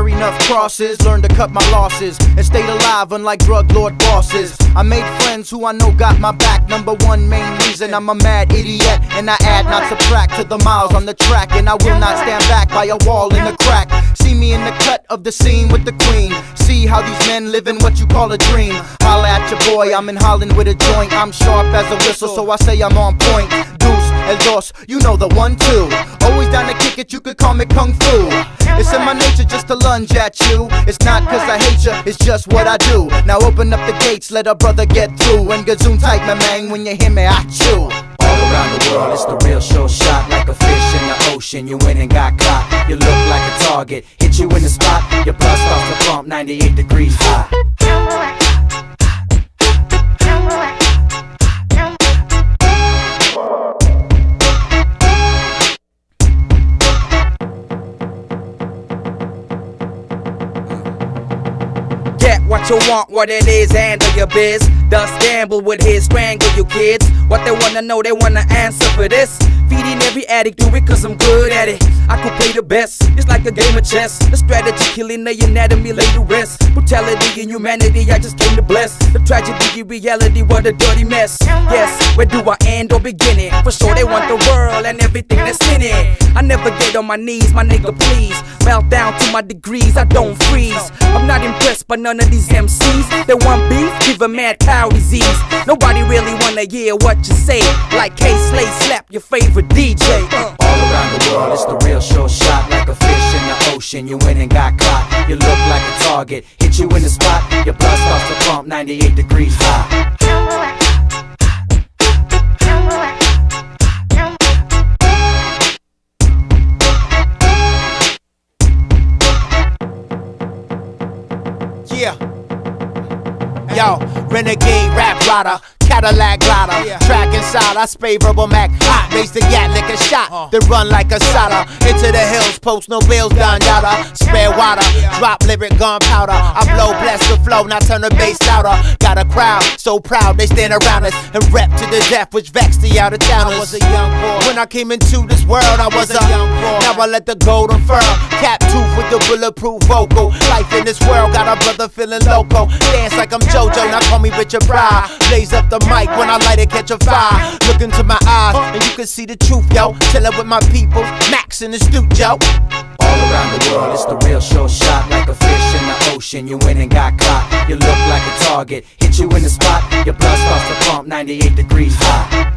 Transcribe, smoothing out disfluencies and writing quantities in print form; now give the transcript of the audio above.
enough crosses, learned to cut my losses, and stayed alive unlike drug lord bosses. I made friends who I know got my back. Number one main reason I'm a mad idiot, and I add not subtract to the miles on the track. And I will not stand back by a wall in the crack. See me in the cut of the scene with the queen. See how these men live in what you call a dream. Holla at your boy, I'm in Holland with a joint. I'm sharp as a whistle, so I say I'm on point. Deuce, el dos, you know the 1-2. Always down to kick it, you could call me Kung Fu. It's in my nature just to lunge at you. It's not cause I hate you, it's just what I do. Now open up the gates, let a brother get through. And gazoon tight, my man, when you hear me, I chew. All around the world, it's the real show shot. Like a fish in the ocean, you went and got caught. You look like a target, hit you in the spot. Your blood starts to pump 98 degrees high. Get what you want, what it is, handle your biz. Thus gamble with his, strangle you kids. What they wanna know, they wanna answer for this. Feeding every addict, do it cause I'm good at it. I could play the best, it's like a game of chess. The strategy killing the anatomy, lay to rest. Brutality and humanity, I just came to bless. The tragedy, reality, what a dirty mess. Yes, where do I end or begin it? For sure they want the world and everything that's in it. I never get on my knees, my nigga please. Melt down to my degrees, I don't freeze. I'm not impressed by none of these MCs. They want beef, give a mad cow disease. Nobody really wanna hear what you say. Like K-Slay, slap your favorite DJ. All around the world, it's the real show shot. Like a fish in the ocean, you went and got caught. You look like a target, hit you in the spot. Your blood starts to pump 98 degrees high. Yeah. Yo, renegade rap rider, Cadillac glider, track inside, I spray verbal Mac, hot, raise the gat like a shot, then run like a solder, into the hills, post no bills, done yada, spare water, drop lyric gunpowder, I blow, bless the flow, now turn the bass louder, got a crowd, so proud, they stand around us, and rep to the death, which vexed the out of towners. I was a young boy, when I came into this world, I was a young boy, now I let the gold unfurl, cap tooth with the bulletproof vocal, life in this world, got a brother feeling loco, dance like I'm JoJo, now call me Richard Pryor, blaze up the mic when I light it, catch a fire. Look into my eyes and you can see the truth, yo. Chillin' with my people, Max in the studio. All around the world, it's the real show shot. Like a fish in the ocean, you went and got caught. You look like a target, hit you in the spot. Your blood starts to pump 98 degrees high.